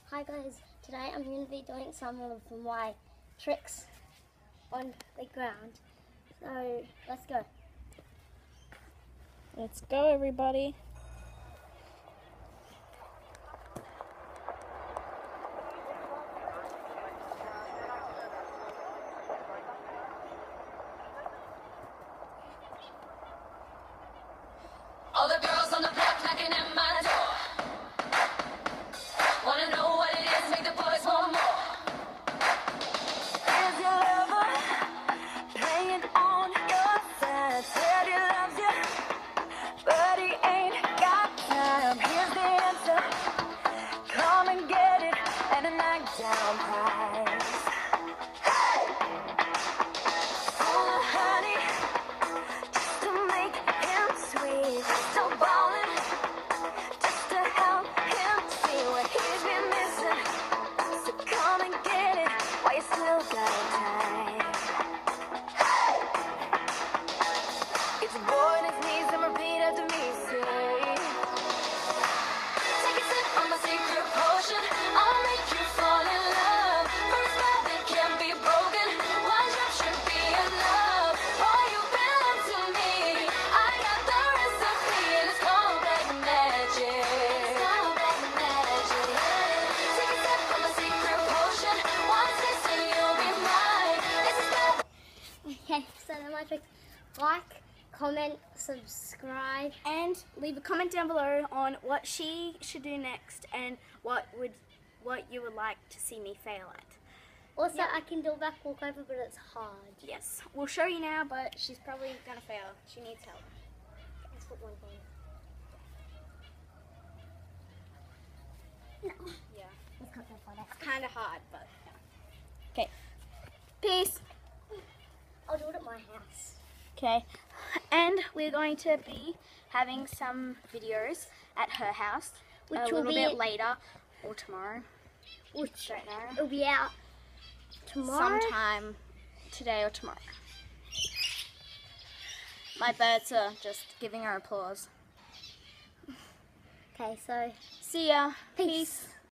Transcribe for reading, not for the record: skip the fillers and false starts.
Hi guys, today I'm going to be doing some of my tricks on the ground. So let's go. Let's go, everybody. All the girls on the block knocking at my door. Wanna know what it is, make the boys want more. Is your lover playing on your side? Said he loves you, but he ain't got time. Here's the answer, come and get it at a knockdown price. Hey! Full of honey, just to make him sweet. So ballin', just to help him see what he's been missing. So come and get it while you still got time. Hey! It's a boy on his knees and repeat after me, say. Take a sip on my secret potion, I'll make you fall in love. For a spell that can't be broken, one drop should be enough. Boy, you belong to me, I got the recipe, and it's called black magic. It's called black magic. Take a sip on my secret potion, one taste and you'll be mine. It's a spell. Okay, so they're my tricks. Like, comment, subscribe. And leave a comment down below on what she should do next and what you would like to see me fail at. Also, Yep. I can do a back walkover, but it's hard. Yes, we'll show you now, but she's probably gonna fail. She needs help. Let's put one on. No. Yeah, Let's cut that part out. it's kind of hard, but yeah. Okay, peace. I'll do it at my house. Okay, and we're going to be having some videos at her house Which a will little be bit later or tomorrow. Which Don't know. it'll be out tomorrow. Sometime today or tomorrow. My birds are just giving her applause. Okay, so See ya. peace.